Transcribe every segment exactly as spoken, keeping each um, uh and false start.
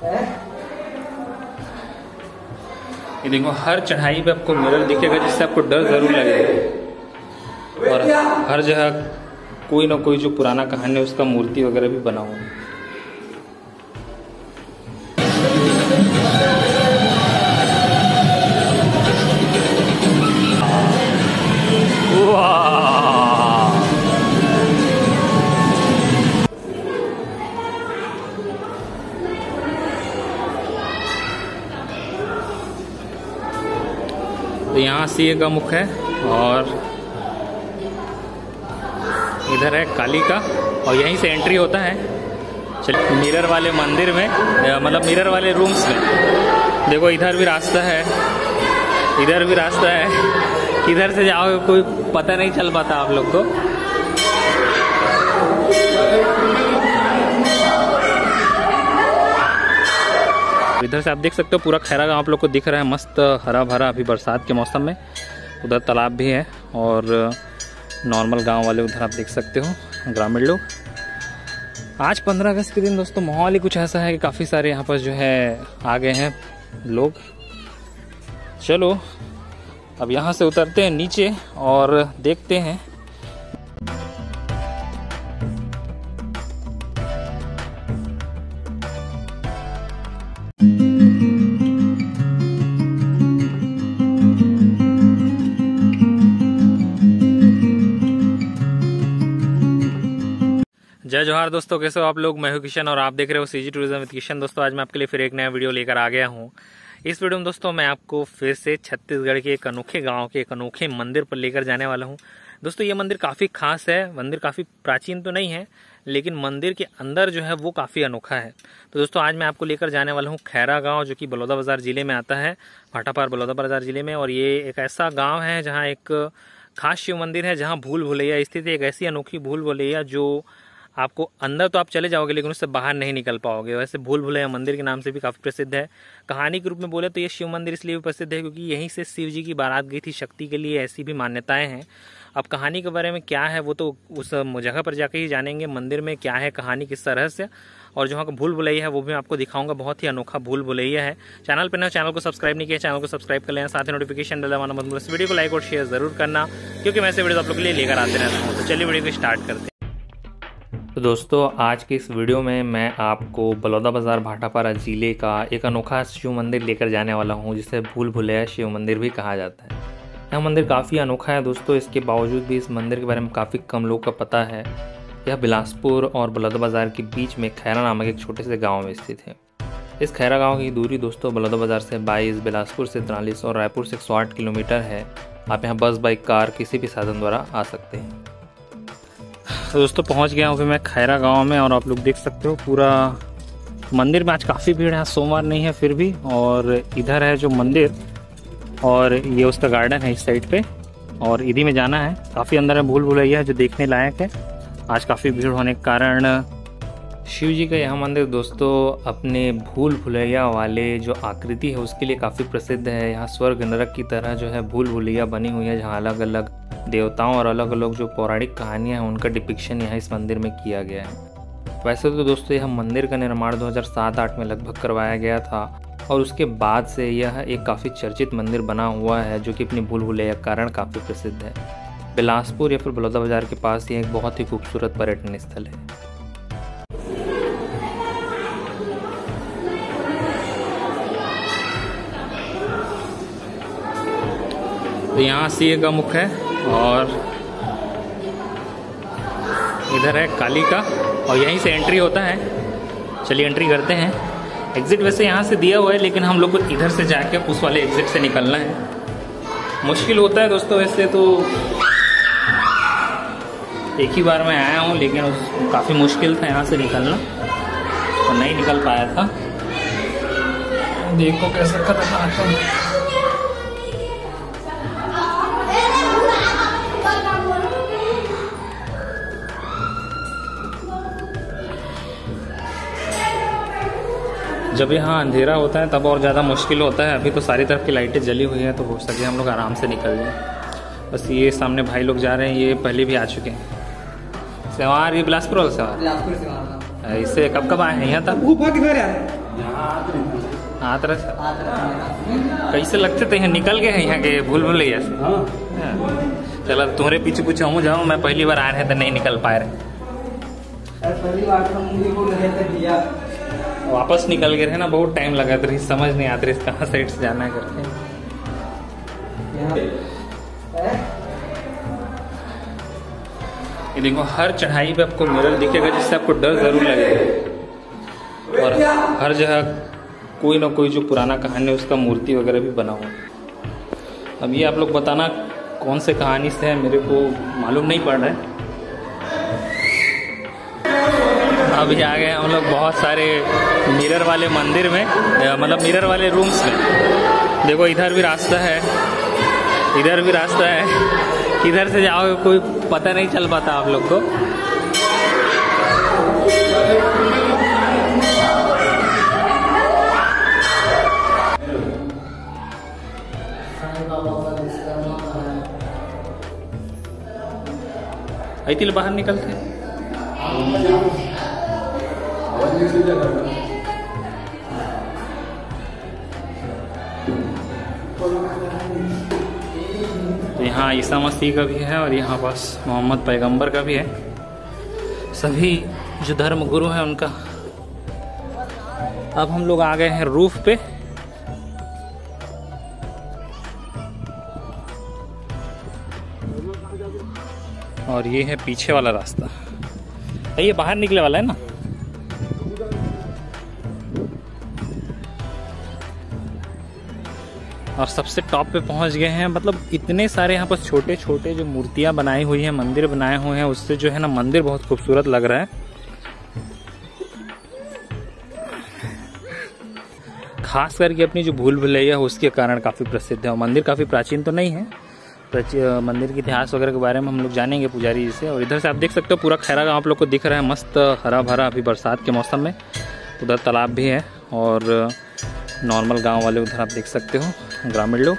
ये देखो हर चढ़ाई पे आपको मिरर दिखेगा जिससे आपको डर जरूर लगेगा। और हर जगह कोई ना कोई जो पुराना कहानी है उसका मूर्ति वगैरह भी बना हुआ है। तो यहाँ सीए का मुख है और इधर है काली का और यहीं से एंट्री होता है। चलिए मिरर वाले मंदिर में, मतलब मिरर वाले रूम्स में देखो इधर भी रास्ता है, इधर भी रास्ता है। किधर से जाओगे कोई पता नहीं चल पाता आप लोग को। इधर से आप देख सकते हो पूरा खैरा गांव आप लोग को दिख रहा है, मस्त हरा भरा अभी बरसात के मौसम में। उधर तालाब भी है और नॉर्मल गांव वाले उधर आप देख सकते हो ग्रामीण लोग। आज पंद्रह अगस्त के दिन दोस्तों माहौल ही कुछ ऐसा है कि काफ़ी सारे यहाँ पर जो है आ गए हैं लोग। चलो अब यहाँ से उतरते हैं नीचे और देखते हैं। जय जोहार दोस्तों, कैसे हो आप लोग। मैं हूं किशन और आप देख रहे हो सीजी टूरिज्म विद किशन। दोस्तों आज मैं आपके लिए फिर एक नया वीडियो लेकर आ गया हूं। इस वीडियो में दोस्तों मैं आपको फिर से छत्तीसगढ़ के एक अनोखे गांव के एक अनोखे मंदिर पर लेकर जाने वाला हूं। दोस्तों ये मंदिर काफी खास है, मंदिर काफी प्राचीन तो नहीं है लेकिन मंदिर के अंदर जो है वो काफी अनोखा है। तो दोस्तों आज मैं आपको लेकर जाने वाला हूँ खैरा गाँव, जो कि बलौदाबाजार जिले में आता है, भाटापार बलौदाबाजार जिले में। और ये एक ऐसा गाँव है जहाँ एक खास शिव मंदिर है, जहाँ भूल भुलैया स्थित है। एक ऐसी अनोखी भूल भुलैया जो आपको अंदर तो आप चले जाओगे लेकिन उससे बाहर नहीं निकल पाओगे। वैसे भूल भुलैया मंदिर के नाम से भी काफ़ी प्रसिद्ध है। कहानी के रूप में बोले तो ये शिव मंदिर इसलिए भी प्रसिद्ध है क्योंकि यहीं से शिव जी की बारात गई थी शक्ति के लिए, ऐसी भी मान्यताएं हैं। अब कहानी के बारे में क्या है वो तो उस जगह पर जाकर ही जानेंगे, मंदिर में क्या है कहानी, किस रहस्य। और जहाँ का भूल भुलैया है वो भी मैं आपको दिखाऊंगा, बहुत ही अनोखा भूल भुलैया है। चैनल पर ना, चैनल को सब्सक्राइब नहीं किया, चैनल को सब्सक्राइब कर लेना, साथ ही नोटिफिकेशन बेल दबाना मत भूलिए। इस वीडियो को लाइक और शेयर जरूर करना क्योंकि मैं ऐसे वीडियो आप लोग के लिए लेकर आते रहता हूँ। तो चलिए वीडियो को स्टार्ट करते हैं। तो दोस्तों आज की इस वीडियो में मैं आपको बलौदाबाजार भाटापारा जिले का एक अनोखा शिव मंदिर लेकर जाने वाला हूं, जिसे भूल भुलैया शिव मंदिर भी कहा जाता है। यह मंदिर काफ़ी अनोखा है दोस्तों, इसके बावजूद भी इस मंदिर के बारे में काफ़ी कम लोग का पता है। यह बिलासपुर और बलौदाबाजार के बीच में खैरा नामक एक छोटे से गाँव में स्थित है। इस खैरा गाँव की दूरी दोस्तों बलौदाबाजार से बाईस, बिलासपुर से तिरालीस और रायपुर से एक सौ आठ किलोमीटर है। आप यहाँ बस, बाइक, कार किसी भी साधन द्वारा आ सकते हैं। तो दोस्तों पहुंच गया हूँ फिर मैं खैरा गांव में और आप लोग देख सकते हो पूरा मंदिर में आज काफ़ी भीड़ है, सोमवार नहीं है फिर भी। और इधर है जो मंदिर और ये उसका गार्डन है इस साइड पे और इधी में जाना है। काफ़ी अंदर है भूल भुलैया है जो देखने लायक है। आज काफ़ी भीड़ होने के कारण शिव जी का यह मंदिर दोस्तों अपने भूल भुलैया वाले जो आकृति है उसके लिए काफ़ी प्रसिद्ध है। यहाँ स्वर्ग नरक की तरह जो है भूल भुलैया बनी हुई है, जहाँ अलग अलग देवताओं और अलग अलग जो पौराणिक कहानियाँ हैं उनका डिपिक्शन यहाँ इस मंदिर में किया गया है। वैसे तो दोस्तों यह मंदिर का निर्माण दो हज़ार सात आठ में लगभग करवाया गया था और उसके बाद से यह एक काफ़ी चर्चित मंदिर बना हुआ है जो कि अपनी भूल भुलैया के कारण काफ़ी प्रसिद्ध है। बिलासपुर या फिर बलौदाबाजार के पास यह एक बहुत ही खूबसूरत पर्यटन स्थल है। तो यहाँ सीए का मुख है और इधर है काली का और यहीं से एंट्री होता है। चलिए एंट्री करते हैं। एग्जिट वैसे यहाँ से दिया हुआ है लेकिन हम लोग को इधर से जाके उस वाले एग्जिट से निकलना है। मुश्किल होता है दोस्तों, वैसे तो एक ही बार मैं आया हूँ लेकिन काफ़ी मुश्किल था यहाँ से निकलना तो नहीं निकल पाया था। देखो कैसे खतरनाक है। जब यहाँ अंधेरा होता है तब और ज़्यादा मुश्किल होता है। अभी तो सारी तरफ की लाइटें जली हुई हैं तो हो सके हम लोग आराम से निकल जाएं। बस ये सामने भाई लोग जा रहे हैं, ये पहले भी आ चुके हैं। सेवार ये बिलासपुर हो सेवार? बिलासपुर सेवार। इससे कब कब आए हैं यहाँ तक? आतरा से कैसे लगते थे? निकल गए हैं यहाँ के भूल भुलैया से। चलो तुम्हारे पीछे पीछे हम जाऊँ, मैं पहली बार आए हैं तो नहीं निकल पाए रहे, वापस निकल गए थे ना, बहुत टाइम लगा था, समझ नहीं आता रही कहाँ साइड से जाना है करके। ये देखो हर चढ़ाई पे आपको मिरर दिखेगा जिससे आपको डर जरूर लगेगा, और हर जगह कोई ना कोई जो पुराना कहानी है उसका मूर्ति वगैरह भी बना हुआ। अब ये आप लोग बताना कौन से कहानी से है, मेरे को मालूम नहीं पड़ रहा है। अभी आ गए हम लोग बहुत सारे मिरर वाले मंदिर में, मतलब मिरर वाले रूम्स में। देखो इधर भी रास्ता है, इधर भी रास्ता है, किधर से जाओगे कोई पता नहीं चल पाता आप लोग को। ऐतिल बाहर निकलते तो यहाँ ईसा मसीह का भी है और यहाँ पास मोहम्मद पैगंबर का भी है, सभी जो धर्म गुरु हैं उनका। अब हम लोग आ गए हैं रूफ पे। और ये है पीछे वाला रास्ता, ये बाहर निकले वाला है ना। और सबसे टॉप पे पहुंच गए हैं, मतलब इतने सारे यहाँ पर छोटे छोटे जो मूर्तियां बनाई हुई हैं, मंदिर बनाए हुए हैं, उससे जो है ना मंदिर बहुत खूबसूरत लग रहा है। खास करके अपनी जो भूल भुलैया है उसके कारण काफी प्रसिद्ध है। और मंदिर काफी प्राचीन तो नहीं है, मंदिर के इतिहास वगैरह के बारे में हम लोग जानेंगे पुजारी जी से। और इधर से आप देख सकते हो पूरा खैरा गाँव आप लोग को दिख रहा है, मस्त हरा भरा अभी बरसात के मौसम में। उधर तालाब भी है और नॉर्मल गांव वाले उधर आप देख सकते हो ग्रामीण लोग।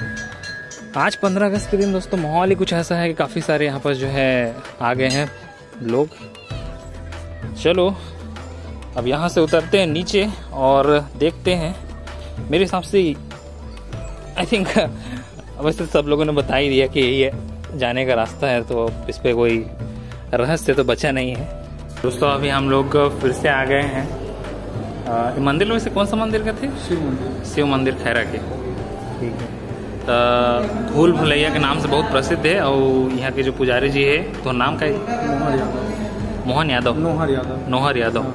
आज पंद्रह अगस्त के दिन दोस्तों माहौल ही कुछ ऐसा है कि काफ़ी सारे यहाँ पर जो है आ गए हैं लोग। चलो अब यहाँ से उतरते हैं नीचे और देखते हैं। मेरे हिसाब से आई थिंक वैसे सब लोगों ने बता ही दिया कि यही है जाने का रास्ता है, तो इस पर कोई रहस्य तो बचा नहीं है। दोस्तों अभी हम लोग फिर से आ गए हैं आ, मंदिर में से कौन सा मंदिर का थे? शिव मंदिर। शिव मंदिर खैरा के, ठीक है। तो भूल भुलैया के नाम से बहुत प्रसिद्ध है। और यहाँ के जो पुजारी जी है तो नाम का है मोहन यादव, नोहर यादव, नोहर यादव।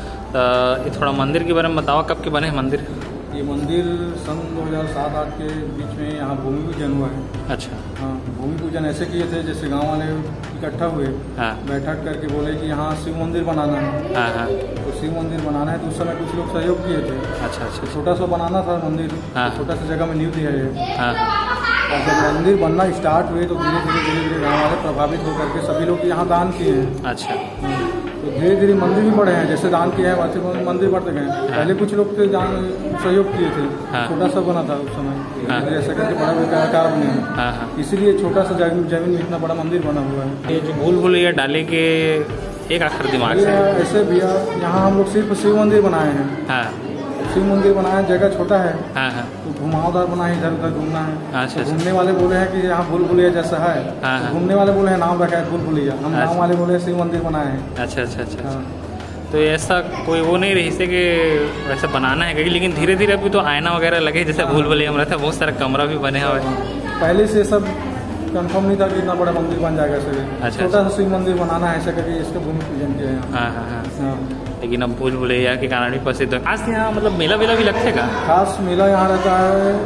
तो ये थोड़ा मंदिर के बारे में बताओ, कब के बने हैं मंदिर? ये मंदिर सन दो हज़ार सात आठ के बीच में यहाँ भूमि पूजन हुआ है। अच्छा। हाँ, भूमि पूजन ऐसे किए थे जैसे गांव वाले इकट्ठा हुए, हाँ। बैठक करके बोले कि यहाँ शिव मंदिर बनाना है। हाँ हाँ। तो शिव मंदिर बनाना है तो उस समय कुछ लोग सहयोग किए थे। अच्छा अच्छा। छोटा सा बनाना था मंदिर, हाँ। छोटा सा जगह में नींव दिया है। हाँ। और जब मंदिर बनना स्टार्ट हुए तो धीरे धीरे धीरे धीरे गाँव वाले प्रभावित होकर के सभी लोग यहाँ दान किए हैं। अच्छा। तो धीरे धीरे मंदिर भी बढ़े हैं, जैसे दान किए हैं वैसे मंदिर बढ़ते गए। पहले कुछ लोग थे दान सहयोग किए थे, छोटा सा बना था उस समय, ऐसा करके बड़ा बड़ा आकार बने हैं, इसीलिए छोटा सा जमीन में इतना बड़ा मंदिर बना हुआ है। ये जो भूल भुलैया डाले के एक आखिर दिमाग से ऐसे भैया यहाँ हम लोग सिर्फ शिव मंदिर बनाए हैं। हाँ। शिव मंदिर बनाया, जगह छोटा है। हाँ हाँ। तो घुमावदार बना है, इधर उधर घूमना है। अच्छा। तो घूमने वाले बोले हैं कि यहाँ भूल भुलैया जैसा है। हाँ। तो घूमने वाले बोले हैं नाम रखा है भूल भुलैया, हम नाम वाले बोले शिव मंदिर बनाए हैं। अच्छा अच्छा अच्छा। तो ऐसा कोई वो नहीं रही से कि वैसे बनाना है कहीं, लेकिन धीरे धीरे अभी तो आयना वगैरह लगे, जैसे भूल भुलैया में रहता है, बहुत सारा कमरा भी बने हुए। पहले से सब कंफर्म नहीं था कि इतना बड़ा मंदिर बन जाएगा सर। अच्छा। छोटा सा शिव मंदिर बनाना है ऐसा करके इसका भूमि पूजन किया है। हाँ हाँ हाँ। लेकिन अब भूल भुलैया के कारण भी प्रसिद्ध है। खास यहाँ मतलब मेला वेला भी लगेगा? खास मेला यहाँ रहता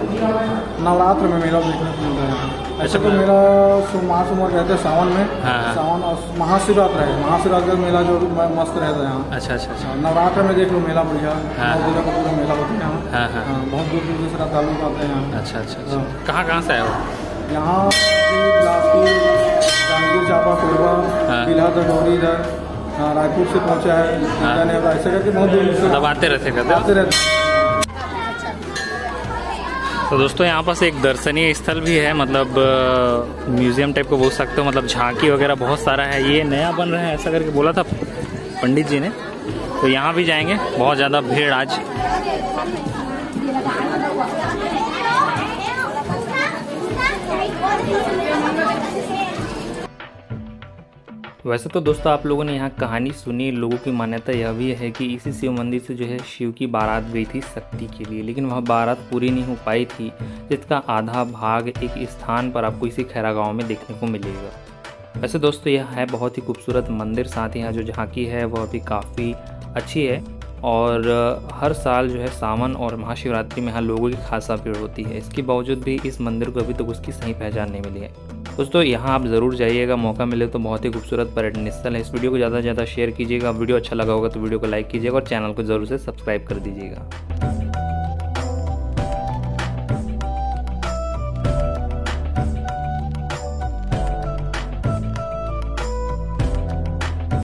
है नवरात्र में, मेला देखने को मिलता है। ऐसे तो मेला सोमवार सोमवार रहता है सावन में। हाँ। सावन और महाशिवरात्र है, महाशिवरात्र का मेला जो मस्त रहता है यहाँ। अच्छा अच्छा अच्छा। नवरात्र में देख लो मेला बढ़िया, हाँ। नौ दिनों का पूरा मेला होता है यहाँ। हाँ हाँ। बहुत दूर दूर से श्रद्धालु आते हैं यहाँ। अच्छा अच्छा अच्छा। कहाँ कहाँ से आए हो? यहाँ बिलासपुर, जांजगीर चांपा, कोरबा, बिल्हा दडौरी, इधर रायपुर से पहुँचा है, ऐसे करके बहुत दूर से सब आते रहते करते आते रहते। तो दोस्तों यहाँ पास एक दर्शनीय स्थल भी है, मतलब म्यूजियम टाइप को बोल सकते हो, मतलब झांकी वगैरह बहुत सारा है। ये नया बन रहा है ऐसा करके बोला था पंडित जी ने। तो यहाँ भी जाएंगे, बहुत ज़्यादा भीड़ आज। वैसे तो दोस्तों आप लोगों ने यहाँ कहानी सुनी, लोगों की मान्यता यह भी है कि इसी शिव मंदिर से जो है शिव की बारात गई थी शक्ति के लिए, लेकिन वह बारात पूरी नहीं हो पाई थी, जिसका आधा भाग एक स्थान पर आपको इसी खैरा गांव में देखने को मिलेगा। वैसे दोस्तों यह है बहुत ही खूबसूरत मंदिर, साथ ही यहाँ जो झांकी है वह भी काफ़ी अच्छी है और हर साल जो है सावन और महाशिवरात्रि में यहाँ लोगों की खासा भीड़ होती है। इसके बावजूद भी इस मंदिर को अभी तक उसकी सही पहचान नहीं मिली है। दोस्तों यहाँ आप ज़रूर जाइएगा, मौका मिले तो बहुत ही खूबसूरत पर्यटन स्थल है। इस वीडियो को ज़्यादा से ज़्यादा शेयर कीजिएगा, वीडियो अच्छा लगा होगा तो वीडियो को लाइक कीजिएगा और चैनल को ज़रूर से सब्सक्राइब कर दीजिएगा।